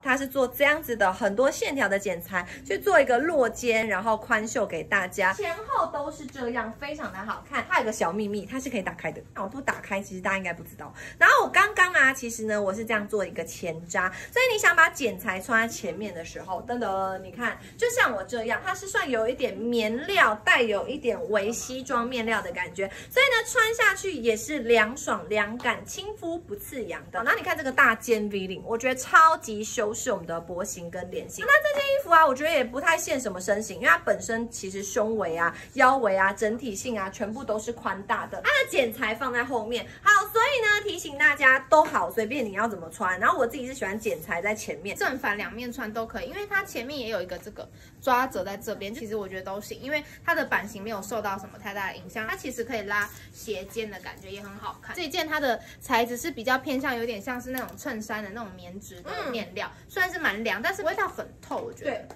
它是做这样子的很多线条的剪裁，去做一个落肩，然后宽袖给大家，前后都是这样，非常的好看。它有个小秘密，它是可以打开的。那我不打开，其实大家应该不知道。然后我刚刚啊，其实呢，我是这样做一个前扎，所以你想把剪裁穿在前面的时候，噔噔，你看，就像我这样，它是算有一点棉料，带有一点微西装面料的感觉，所以呢，穿下去也是凉爽凉感、亲肤不刺痒的。然后你看这个大肩 V 领，我觉得超级修饰我们的脖型跟脸型。那这件衣服啊，我觉得也不太限什么身形，因为它本身其实胸围啊、腰围啊、整体性啊，全部都是宽大的。它的剪裁放在后面，好，所以呢，提醒大家都好，随便你要怎么穿。然后我自己是喜欢剪裁在前面， 正反两面穿都可以，因为它前面也有一个这个抓褶在这边，其实我觉得都行，因为它的版型没有受到什么太大的影响，它其实可以拉斜肩的感觉也很好看。这一件它的材质是比较偏向有点像是那种衬衫的那种棉质的面料，虽然是蛮凉，但是不会到很透，我觉得。 对，